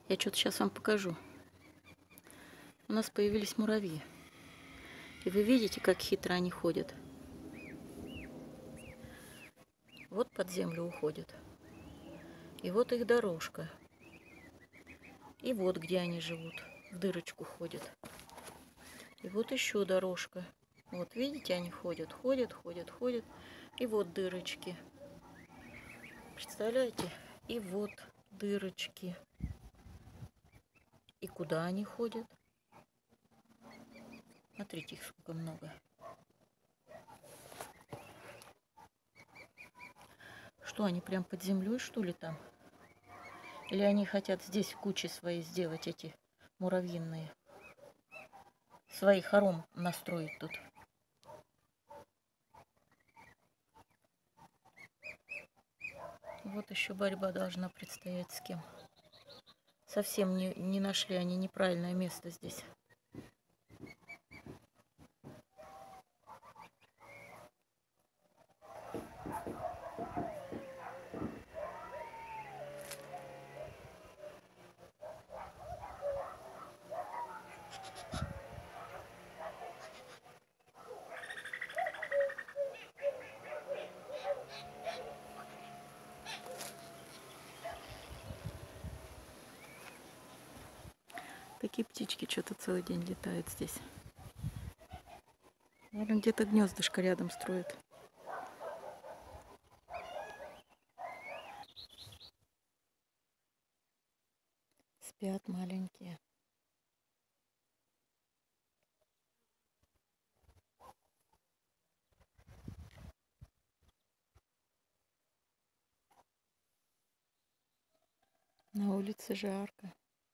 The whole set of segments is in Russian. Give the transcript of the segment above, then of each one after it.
Я что-то сейчас вам покажу. У нас появились муравьи. И вы видите, как хитро они ходят. Вот под землю уходят. И вот их дорожка. И вот где они живут. В дырочку ходят. И вот еще дорожка. Вот видите, они ходят, ходят, ходят, ходят. И вот дырочки. Представляете? И вот дырочки. И куда они ходят? Смотрите, их сколько много. Что, они прям под землей, что ли, там? Или они хотят здесь кучи свои сделать, эти муравьиные? Свои хором настроить тут. Вот еще борьба должна предстоять с кем. Совсем не нашли они неправильное место здесь. Такие птички что-то целый день летают здесь. Наверное, где-то гнездышко рядом строят. Спят маленькие. На улице жарко.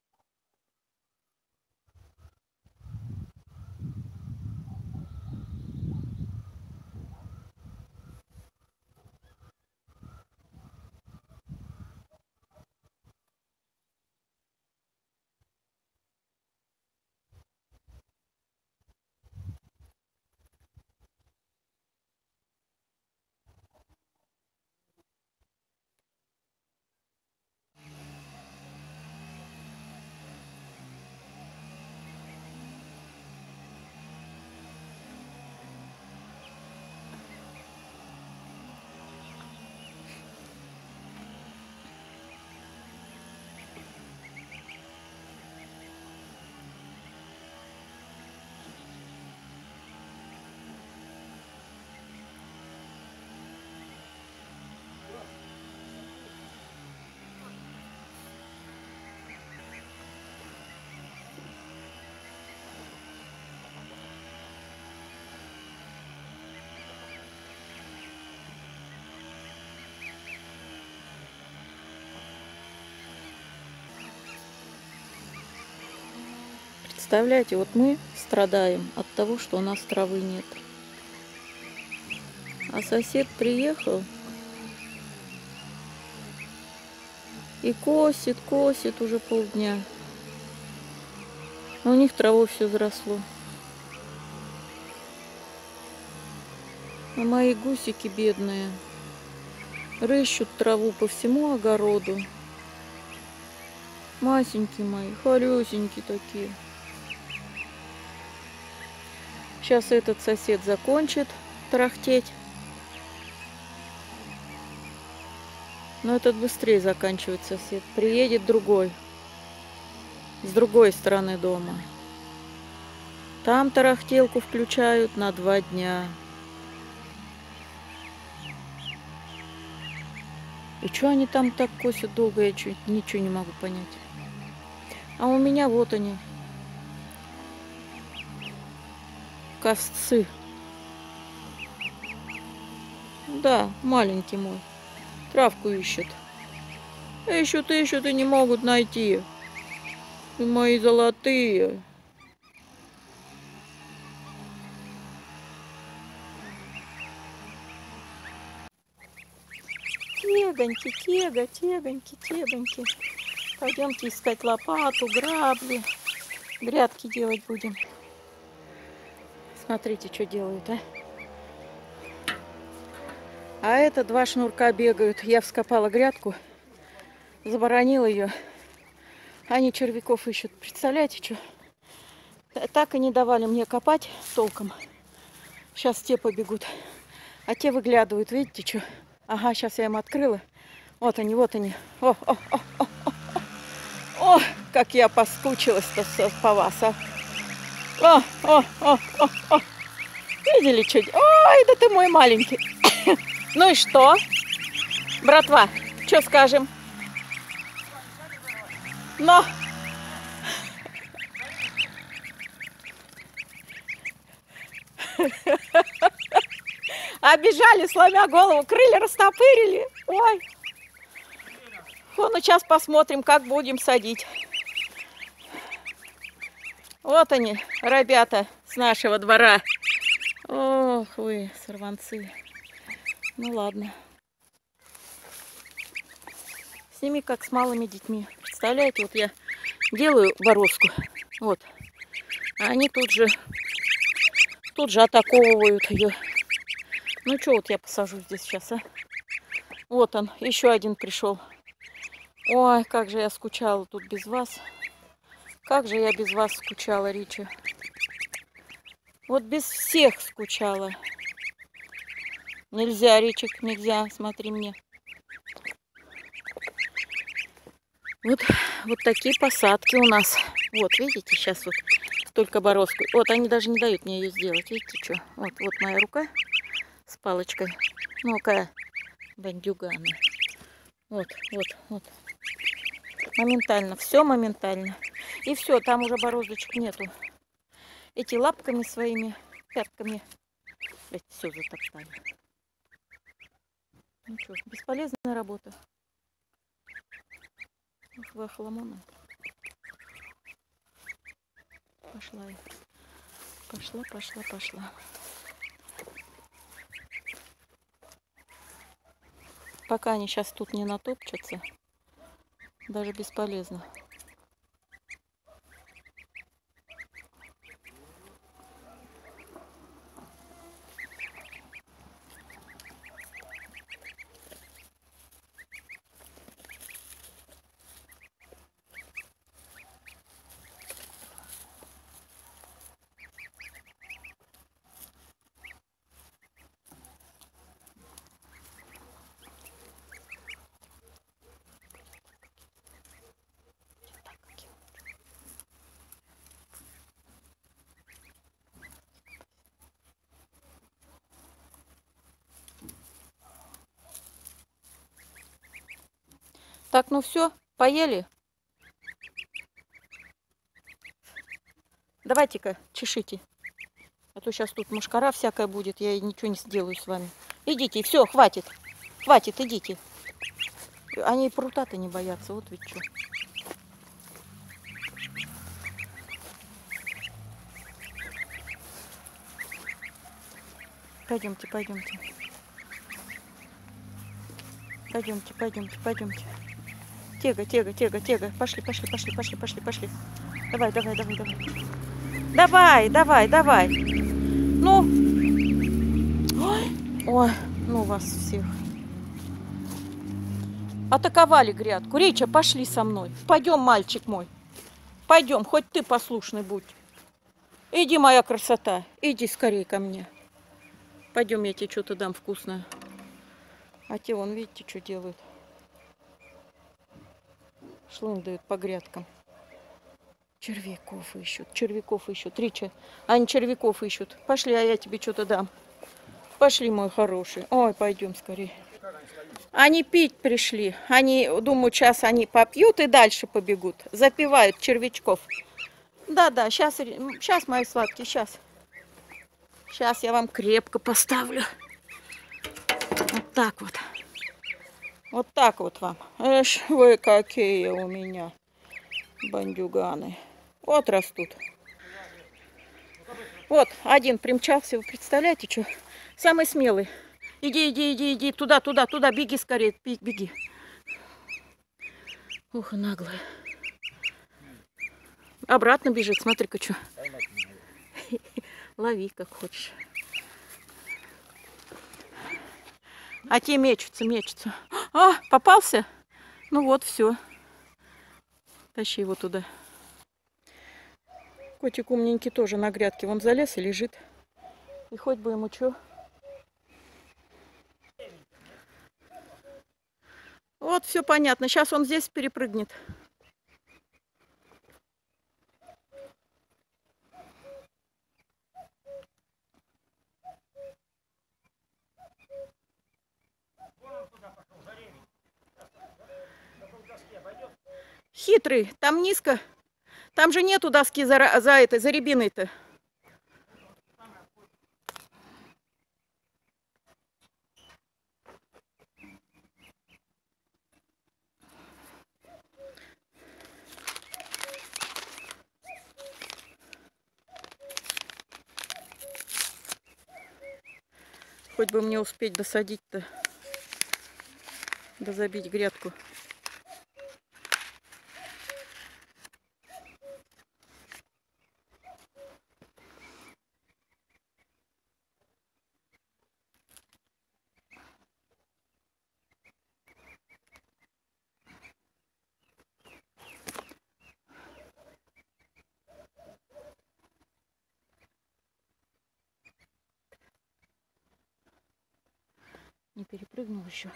Представляете, вот мы страдаем от того, что у нас травы нет. А сосед приехал и косит, косит уже полдня. А у них травой все заросло. А мои гусики бедные рыщут траву по всему огороду. Масенькие мои, холесенькие такие. Сейчас этот сосед закончит тарахтеть. Но этот быстрее заканчивает сосед. Приедет другой. С другой стороны дома. Там тарахтелку включают на 2 дня. И что они там так косят долго, я ничего не могу понять. А у меня вот они. Косцы. Да, маленький мой. Травку ищет. Ищут, ищут и не могут найти. Вы мои золотые. Тегоньки, тегоньки, тегоньки. Пойдемте искать лопату, грабли. Грядки делать будем. Смотрите, что делают, а. А это 2 шнурка бегают. Я вскопала грядку, заборонила ее. Они червяков ищут. Представляете, что? Так и не давали мне копать толком. Сейчас те побегут. А те выглядывают, видите, что? Ага, сейчас я им открыла. Вот они, вот они. О, о, о, о, о, о, как я поскучилась-то по вас, а. О, о, о, о, о. Видели что? Ой, да ты мой маленький. Ну и что? Братва, что скажем? Но... Обежали, сломя голову, крылья растопырили. Ой. Ну, сейчас посмотрим, как будем садить. Вот они, ребята с нашего двора. Ох вы, сорванцы. Ну ладно. С ними как с малыми детьми. Представляете, вот я делаю бороздку. Вот. А они тут же атаковывают ее. Ну что, вот я посажу здесь сейчас, а? Вот он, еще один пришел. Ой, как же я скучала тут без вас. Как же я без вас скучала, Ричи. Вот без всех скучала. Нельзя, Ричик, нельзя, смотри мне. Вот такие посадки у нас. Вот, видите, сейчас вот только бороздку. Вот они даже не дают мне ее сделать. Видите, что? Вот моя рука с палочкой. Ну-ка, бандюганы. Вот. Моментально, все моментально. И все, там уже бороздочек нету. Эти лапками своими, пятками, все затоптали. Ну что, бесполезная работа. Ух, вы охламоны. Пошла я. Пошла. Пока они сейчас тут не натопчатся, даже бесполезно. Так, ну все, поели? Давайте-ка, чешите. А то сейчас тут мошкара всякая будет, я ничего не сделаю с вами. Идите, все, хватит. Хватит, идите. Они прута-то не боятся, вот ведь что. Пойдемте. Тега. Пошли. Давай. Ну. Ой, ну вас всех. Атаковали грядку. Рича, пошли со мной. Пойдем, мальчик мой. Пойдем, хоть ты послушный будь. Иди, моя красота. Иди скорее ко мне. Пойдем, я тебе что-то дам вкусное. А те, вон, видите, что делают? Шлындают по грядкам. Червяков ищут. Рича, они червяков ищут. Пошли, а я тебе что-то дам. Пошли, мой хороший. Ой, пойдем скорее. Они пить пришли. Они, думаю, сейчас они попьют и дальше побегут. Запивают червячков. Да, сейчас, мои сладкие, сейчас. Сейчас я вам крепко поставлю. Вот так вот. Вот так вот вам. Эш, вы какие у меня бандюганы. Вот растут. Вот, один примчался, вы представляете, что? Самый смелый. Иди, туда, беги скорее, беги. Ух, наглая. Обратно бежит, смотри-ка, что. Лови, как хочешь. А те мечутся. А, попался? Ну вот, все. Тащи его туда. Котик умненький тоже на грядке. Вон залез и лежит. И хоть бы ему что. Вот, все понятно. Сейчас он здесь перепрыгнет. Хитрый. Там низко. Там же нету доски за рябиной-то. Хоть бы мне успеть досадить-то, да забить грядку. Не перепрыгнул еще.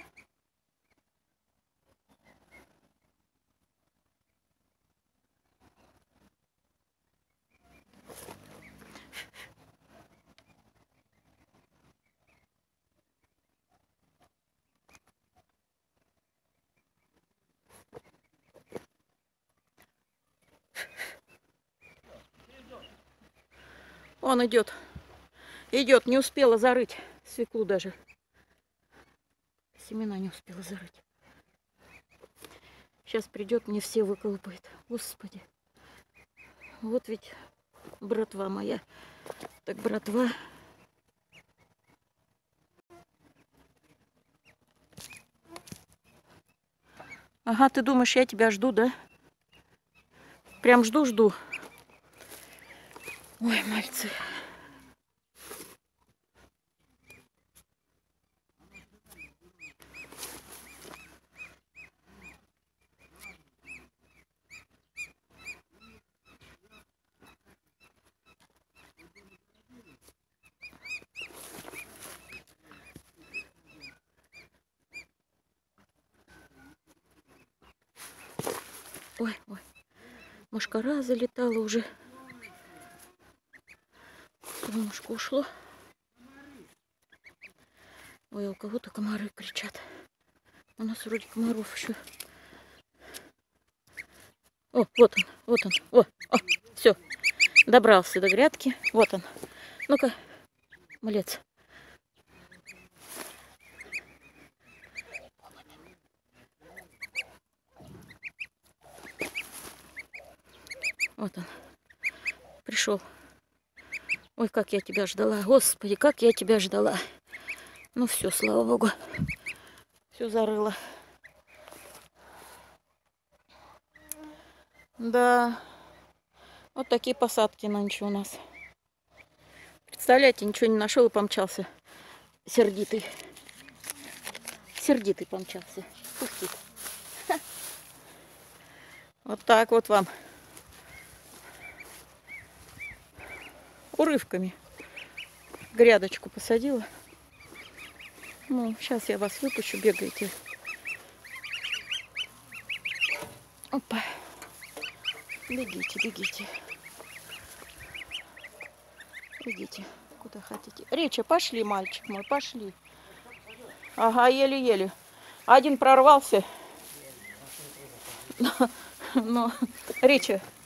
Он идет. Идет, не успела зарыть свеклу даже. Семена не успела зарыть. Сейчас придет, мне все выколупает. Господи. Вот ведь братва моя. Так, братва. Ага, ты думаешь, я тебя жду, да? Прям жду-жду. Ой, мальцы. Ой, ой. Мошкара залетала уже. Солнышко ушло. Ой, а у кого-то комары кричат. У нас вроде комаров еще. О, вот он, вот он. О, все. Добрался до грядки. Вот он. Ну-ка, малец. Вот он. Пришел. Ой, как я тебя ждала. Господи, как я тебя ждала. Ну все, слава богу. Все зарыло. Да. Вот такие посадки нынче у нас. Представляете, ничего не нашел и помчался. Сердитый. Сердитый помчался. Пустит. Вот так вот вам. Урывками. Грядочку посадила. Ну, сейчас я вас выпущу, бегаете. Опа. Бегите, бегите. Идите, куда хотите. Реча, пошли, мальчик мой, пошли. Ага, еле-еле. Один прорвался. Но Реча,